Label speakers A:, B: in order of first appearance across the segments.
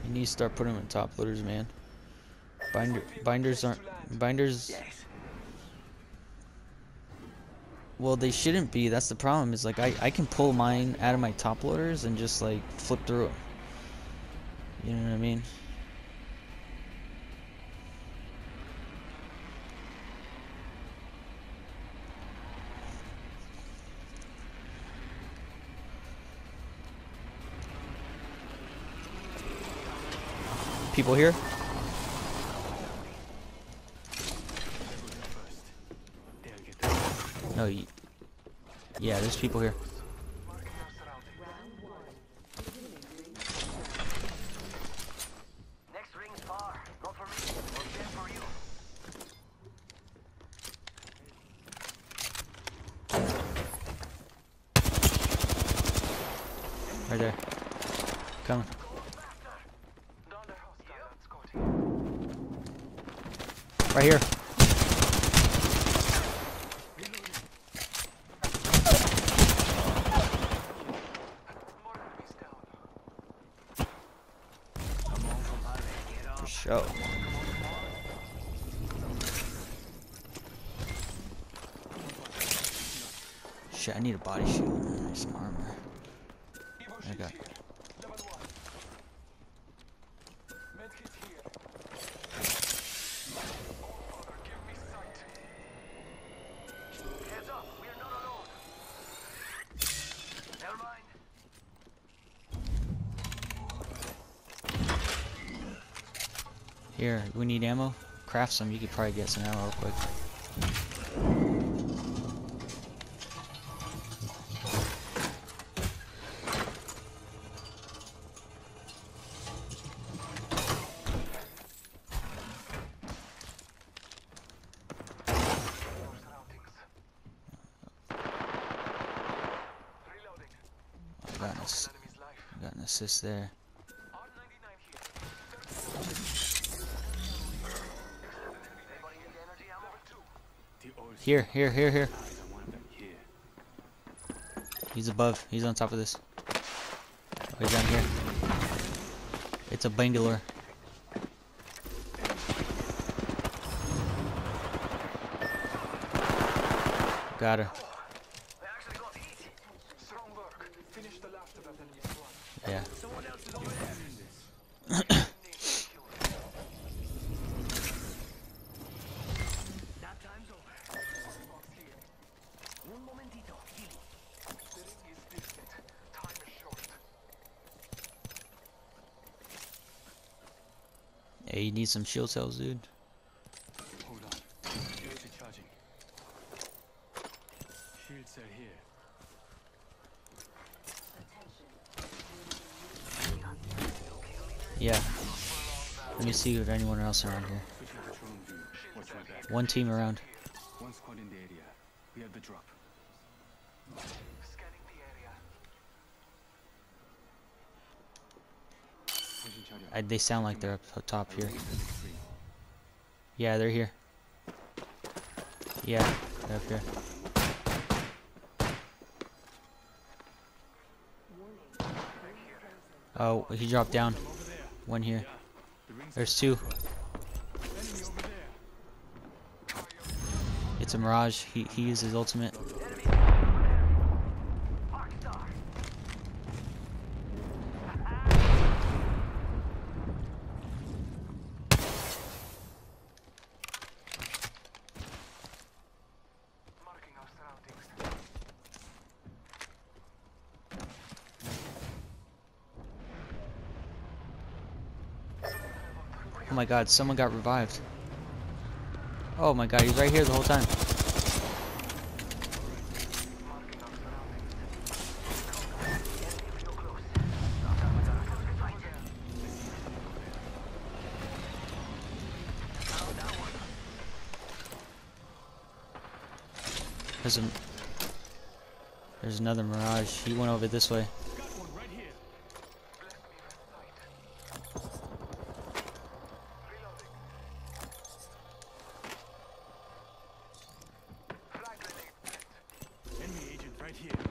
A: You need to start putting them in top loaders, man. Binders aren't... Binders... Well, they shouldn't be. That's the problem. Is like I can pull mine out of my top loaders and just like flip through it. You know what I mean? People here? No, yeah, there's people here.
B: Next ring's far. Not for me, but then for you.
A: Right there. Come. Right here. For sure. Shit, I need a body shield and some armor. I got. Here, we need ammo. Craft some. You could probably get some ammo real quick. I got an assist there. Here. He's above. He's on top of this. Oh, he's down here. It's a Bangalore. Got her. Yeah. Hey, you need some shield cells, dude.
C: Hold on. Shields are charging. Shield cell here.
A: Yeah. Let me see if there's anyone else around here. One team around.
C: One squad in the area. We have the drop.
A: They sound like they're up top here. Yeah, they're here. Yeah, they're up here. Oh, he dropped down. One here. There's two. It's a Mirage. He used his ultimate. Oh my god, someone got revived. Oh my god, he's right here the whole time. There's another Mirage. He went over this way.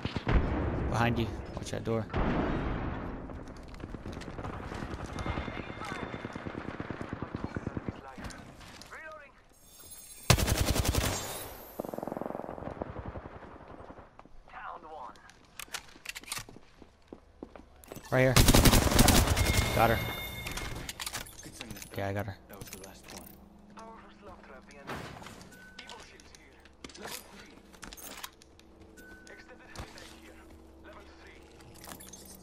A: Behind you. Watch that door. Right here. Got her.
C: Good thing that
A: Yeah, I got her.
C: that was the last one.
B: Powerful slug trap the enemy. Evo shields here. Level 3. Extended heavy mag here. Level 3.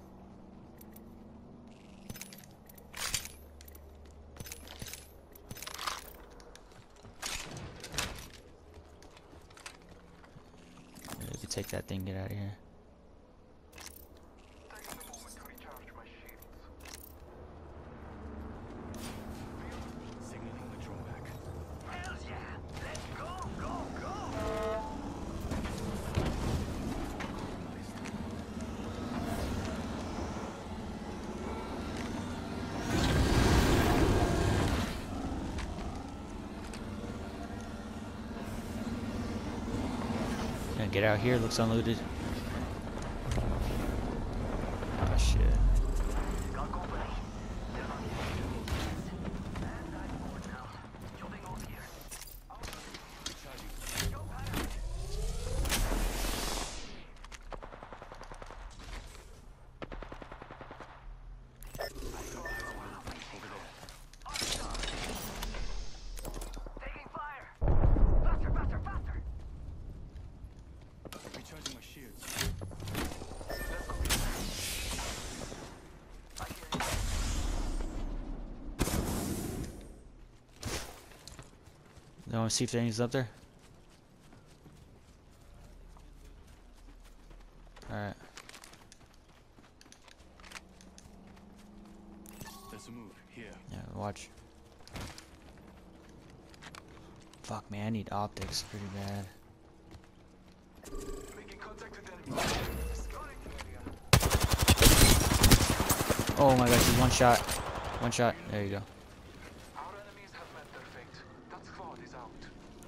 A: Yeah, we could take that thing, get out of here.
B: Taking a moment to recharge my shields.
C: Signaling the drone back.
B: Hells yeah! Let's go, go, go!
A: Yeah, get out here, looks unlooted. Oh shit.
B: Got company. They're on the edge. And I'm bored now. Jumping off here.
C: Recharging.
B: Go, Patrick.
C: Over there.
B: Taking fire! Faster, faster, faster!
C: Recharging my shields.
B: Let's go. I hear you.
A: I want to see if anything's up there. Alright.
C: Let's move. Here.
A: Yeah, watch. Fuck, man, I need optics pretty bad.
B: Making contact with enemy. Scanning the area.
A: Oh my gosh, he's one shot. One shot. There you go.
B: Our enemies have met their fate. That squad is out.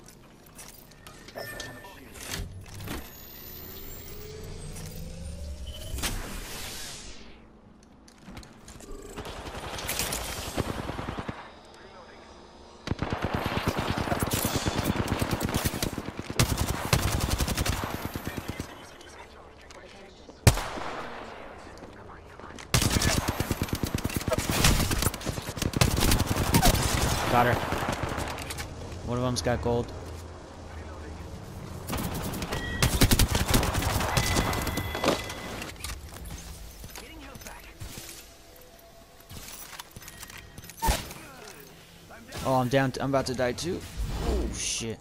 A: Got her. One of them's got gold.
B: Getting health back.
A: Oh, I'm down. I'm about to die too. Oh shit.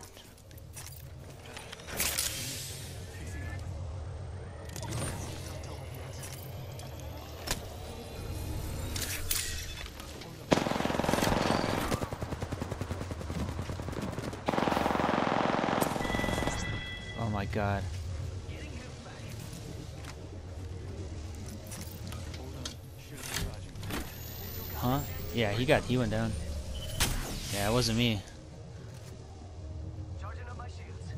A: Oh my god.
B: Getting health back.
C: Hold on. Shields recharging.
A: Huh? Yeah, he went down. Yeah, it wasn't me.
B: Charging up my shields.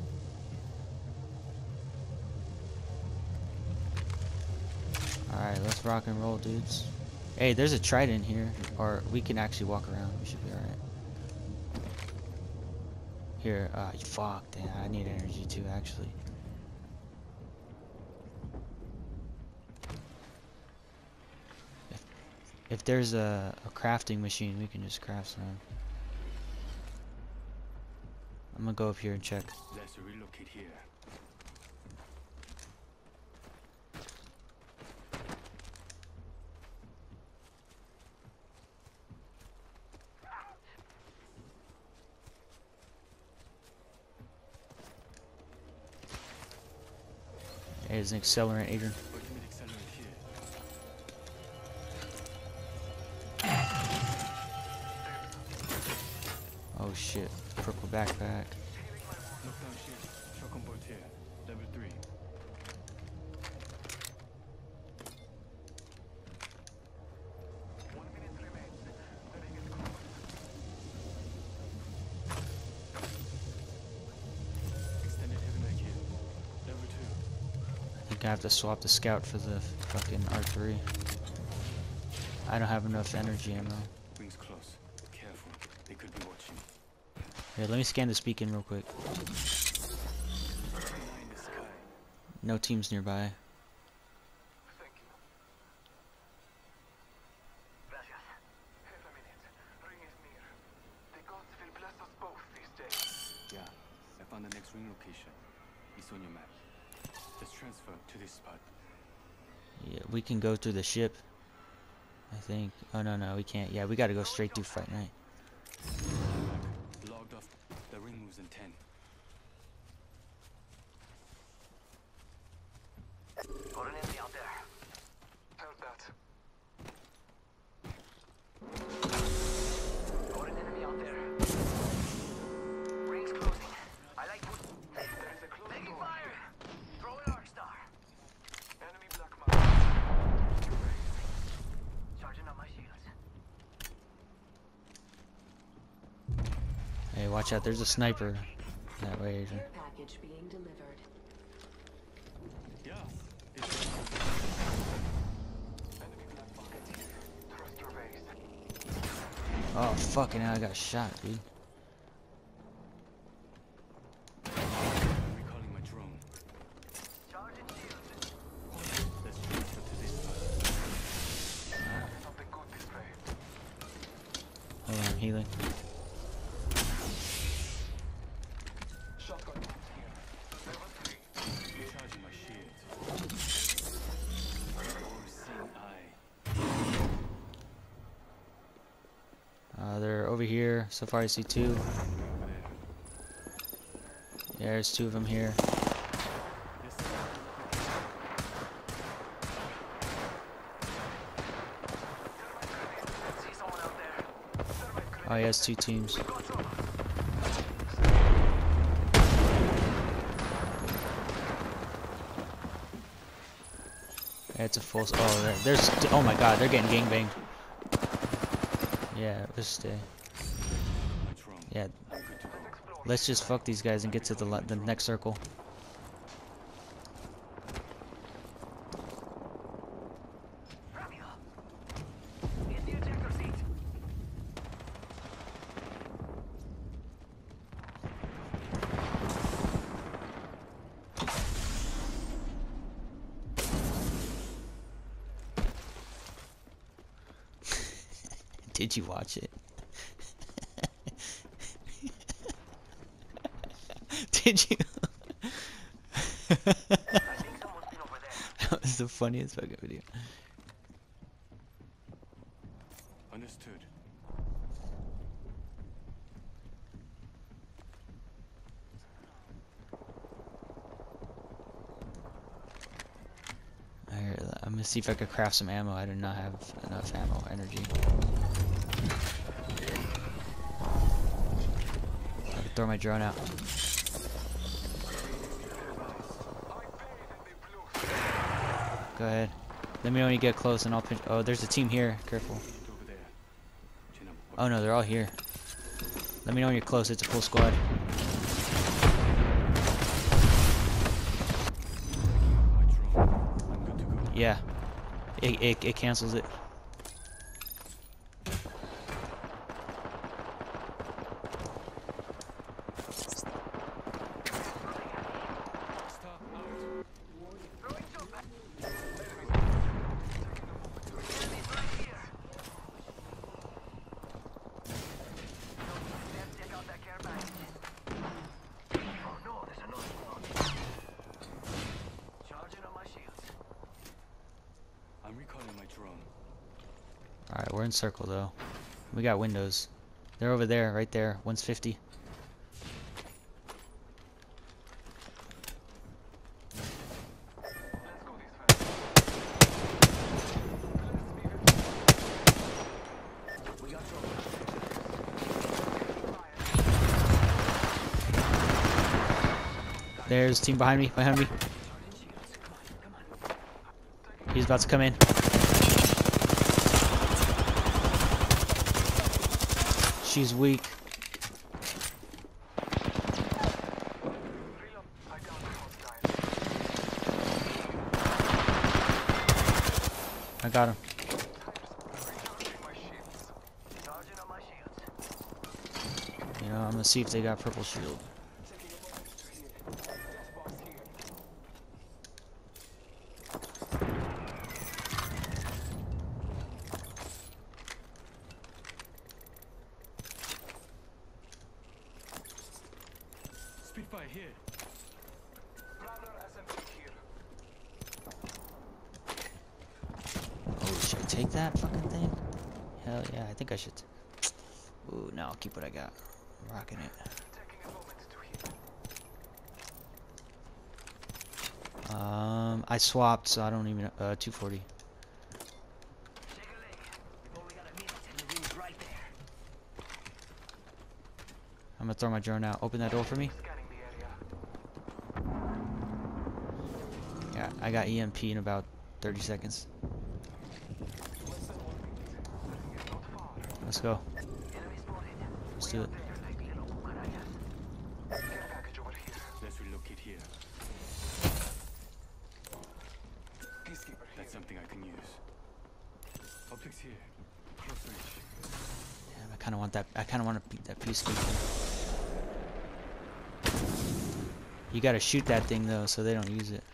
A: Alright, let's rock and roll, dudes. Hey, there's a trident here. Or we can actually walk around. We should be alright. Here, fuck, damn, I need energy too, actually. If there's a crafting machine, we can just craft some. I'm gonna go up here and check.
C: Let's relocate here.
A: Hey, there's an accelerant, Adrian.
C: Ultimate accelerant here.
A: Oh shit, purple backpack.
C: Knockdown shield. Shock on board here. Level 3. Extended heavy mag here. Level 2.
A: I think I have to swap the scout for the fucking R3. I don't have enough energy ammo.
C: Rings close. Careful. They could be watching.
A: Here, let me scan this beacon real quick.
C: Eye in the sky.
A: No teams nearby.
B: Thank you.
C: location. It's on your map. Just transfer to this spot.
A: Yeah, we can go through the ship. I think. Oh no, no, we can't. Yeah, we gotta go straight through Fight Night.
C: Logged off. The ring moves in 10.
B: Got an enemy out there. Heard that. Got an enemy out there. Ring's closing. I like put. There is a close taking fire. Throw an arc star. Enemy black mark. Charging up my shields.
A: Hey, watch out! There's a sniper that way, Adrian.
D: Care package being delivered.
C: Yeah. It's
B: Enemy black market here. Trust your base.
A: Oh fucking hell! I got shot, dude.
C: recalling my drone.
B: Charging shields.
C: Let's transfer to this spot.
B: Something good this way.
A: Hold on, I'm healing.
B: Shotgun rounds here. Level 3.
C: Recharging my shield. Seeing eye.
A: They're over here. So far, I see two.
C: Over there.
A: Yeah, there's two of them here.
C: Yes,
B: See someone out there.
A: Oh, he has two teams. Yeah, it's a full. Oh, there's. Oh my God, they're getting gangbanged. Yeah, let's stay.
C: my drone.
A: Yeah,
C: I'm good to go.
A: let's just fuck these guys and get to the next circle.
B: Wrap it up. In the ejector seat.
A: Did you watch it? Did you?
B: I think someone's been over there.
A: That was the funniest fucking video.
C: Understood.
A: Alright, I'm gonna see if I could craft some ammo. I do not have enough ammo energy. I could throw my drone out. Go ahead. Let me know when you get close and I'll pinch. Oh, there's a team here. Careful.
C: Over there. Chin up.
A: Oh no, they're all here. Let me know when you're close. It's a full squad.
C: My drone. I'm good to go.
A: Yeah. It cancels it.
C: Star out.
B: Throwing jump back. Enemies right here. Let's check out that care package. Oh no, there's another squad. Charging on my shields.
C: I'm recalling my drone.
A: Alright, we're in circle though. We got windows. They're over there, right there. One's 50.
B: Let's go this way. We got trouble.
A: There's a team behind me, behind me.
B: Charging shields. Come on.
A: He's about to come in. She's weak.
B: Reload. I got the hostile.
A: I got him.
B: Recharging my shields. Charging on my shields.
A: You know, I'm gonna see if they got purple shield.
B: Checking a monitor here. Death box here.
C: Spitfire here.
A: take that fucking thing? Hell yeah, I think I should. Ooh, no, I'll keep what I got. I'm rocking it. I swapped, so I don't even 240. I'm gonna throw my drone out. Open that door for me. Yeah, I got EMP in about 30 seconds. Let's go. Let's do it.
C: Let's relocate here. That's something I can use. Optics here. Close reach.
A: Damn, I kind of want that. I kind of want to beat that peacekeeper. You gotta shoot that thing though, so they don't use it.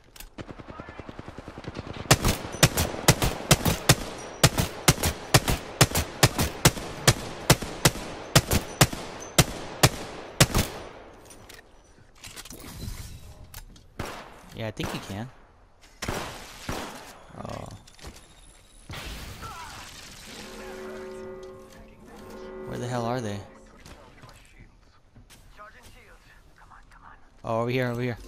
A: Yeah, I think you can. Oh. Where the hell are they? Oh, over here, over here.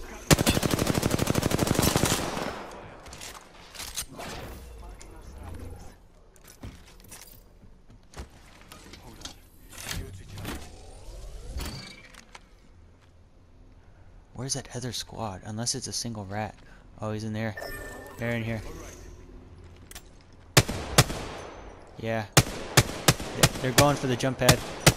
A: Where's that other squad? Unless it's a single rat. Oh, he's in there. They're in here. Yeah. They're going for the jump pad.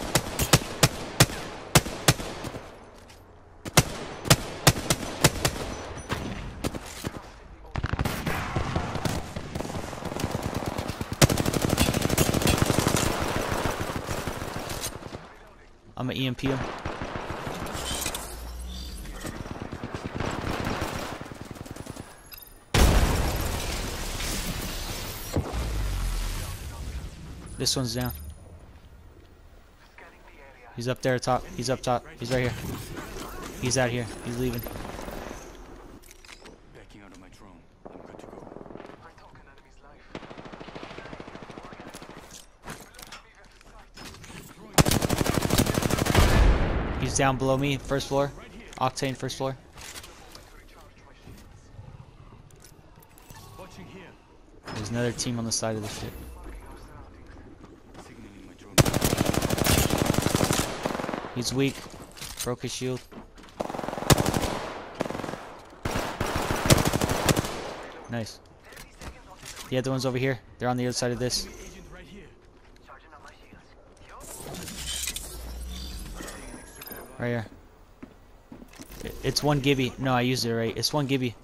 A: I'm gonna EMP him. This one's down. He's up there top. He's up top. He's right here. He's out here. He's leaving.
C: Backing out of my drone. I'm good to go.
A: He's down below me, first floor. Octane, first floor.
C: Watching here.
A: There's another team on the side of the ship.
C: Signaling my drone.
A: He's weak. Broke his shield. Nice. The other one's over here. They're on the other side of this.
C: Agent right here.
A: Right here. It's one Gibby. No, I used it right. It's one Gibby.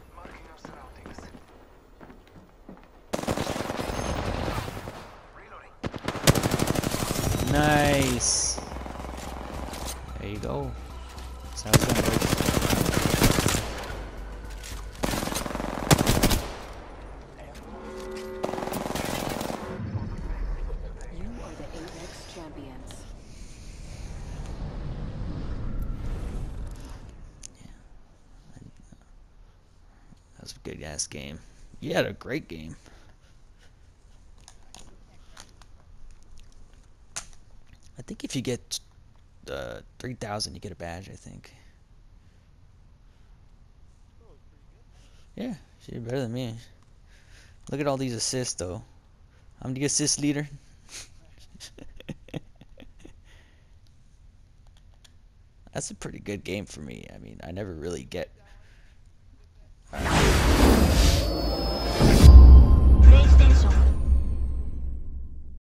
A: Nice. There you go. That's how it's gonna work.
D: You are the Apex champions.
A: That was a good ass game. You had a great game. I think if you get 3,000, you get a badge, I think. Yeah, she did better than me. Look at all these assists, though. I'm the assist leader. That's a pretty good game for me. I mean, I never really get... Alright.